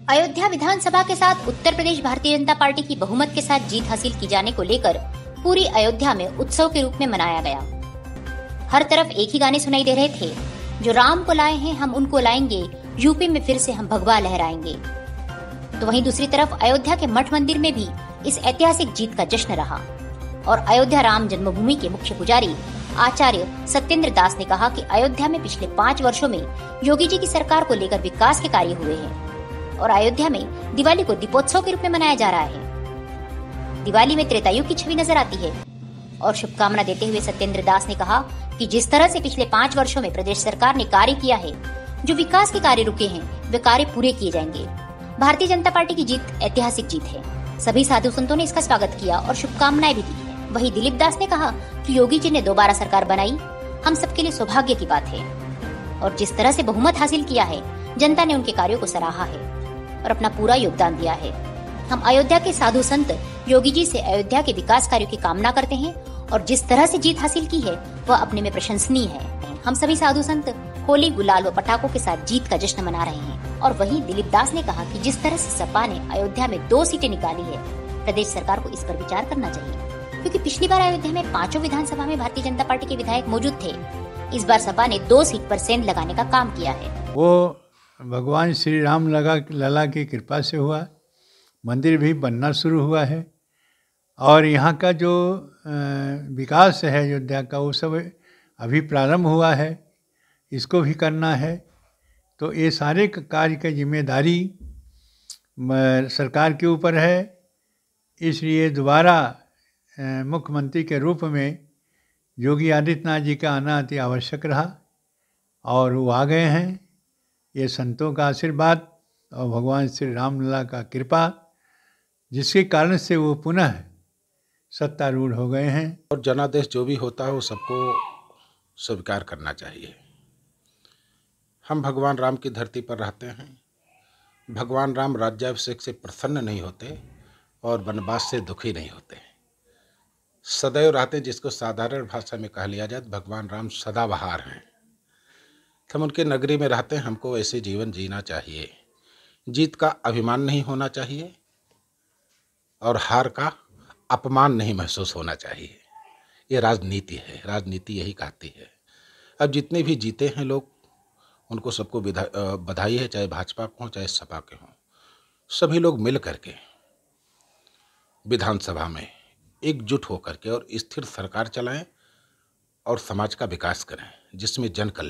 अयोध्या विधानसभा के साथ उत्तर प्रदेश भारतीय जनता पार्टी की बहुमत के साथ जीत हासिल की जाने को लेकर पूरी अयोध्या में उत्सव के रूप में मनाया गया। हर तरफ एक ही गाने सुनाई दे रहे थे, जो राम को लाए हैं हम उनको लाएंगे, यूपी में फिर से हम भगवा लहराएंगे। तो वहीं दूसरी तरफ अयोध्या के मठ मंदिर में भी इस ऐतिहासिक जीत का जश्न रहा और अयोध्या राम जन्मभूमि के मुख्य पुजारी आचार्य सत्येंद्र दास ने कहा कि अयोध्या में पिछले 5 वर्षों में योगी जी की सरकार को लेकर विकास के कार्य हुए हैं और अयोध्या में दिवाली को दीपोत्सव के रूप में मनाया जा रहा है। दिवाली में त्रेतायुग की छवि नजर आती है और शुभकामना देते हुए सत्येंद्र दास ने कहा कि जिस तरह से पिछले 5 वर्षों में प्रदेश सरकार ने कार्य किया है, जो विकास के कार्य रुके हैं वे कार्य पूरे किए जाएंगे। भारतीय जनता पार्टी की जीत ऐतिहासिक जीत है। सभी साधु संतों ने इसका स्वागत किया और शुभकामनाएं भी दी। वहीं दिलीप दास ने कहा कि योगी जी ने दोबारा सरकार बनाई, हम सबके लिए सौभाग्य की बात है और जिस तरह से बहुमत हासिल किया है, जनता ने उनके कार्यों को सराहा है और अपना पूरा योगदान दिया है। हम अयोध्या के साधु संत योगी जी से अयोध्या के विकास कार्यों की कामना करते हैं और जिस तरह से जीत हासिल की है वह अपने में प्रशंसनीय है। हम सभी साधु संत होली, गुलाल व पटाखों के साथ जीत का जश्न मना रहे हैं। और वहीं दिलीप दास ने कहा कि जिस तरह से सपा ने अयोध्या में 2 सीटें निकाली है, प्रदेश सरकार को इस पर विचार करना चाहिए, क्योंकि पिछली बार अयोध्या में 5 विधानसभा में भारतीय जनता पार्टी के विधायक मौजूद थे। इस बार सपा ने 2 सीट पर सेंध लगाने का काम किया है। वो भगवान श्री राम लला की कृपा से हुआ, मंदिर भी बनना शुरू हुआ है और यहाँ का जो विकास है अयोध्या का, वो सब अभी प्रारंभ हुआ है, इसको भी करना है। तो ये सारे कार्य की जिम्मेदारी सरकार के ऊपर है। इसलिए दोबारा मुख्यमंत्री के रूप में योगी आदित्यनाथ जी का आना अति आवश्यक रहा और वो आ गए हैं। ये संतों का आशीर्वाद और भगवान श्री रामलला का कृपा, जिसके कारण से वो पुनः सत्तारूढ़ हो गए हैं। और जनादेश जो भी होता है वो सबको स्वीकार करना चाहिए। हम भगवान राम की धरती पर रहते हैं। भगवान राम राज्याभिषेक से प्रसन्न नहीं होते और वनवास से दुखी नहीं होते, सदैव रहते, जिसको साधारण भाषा में कह लिया जाए भगवान राम सदाबहार हैं। हम उनके नगरी में रहते हैं, हमको ऐसे जीवन जीना चाहिए। जीत का अभिमान नहीं होना चाहिए और हार का अपमान नहीं महसूस होना चाहिए। ये राजनीति है, राजनीति यही कहती है। अब जितने भी जीते हैं लोग, उनको सबको बधाई है, चाहे भाजपा के हों चाहे सपा के हों। सभी लोग मिल करके विधानसभा में एकजुट होकर के और स्थिर सरकार चलाएं और समाज का विकास करें, जिसमें जन कल्याण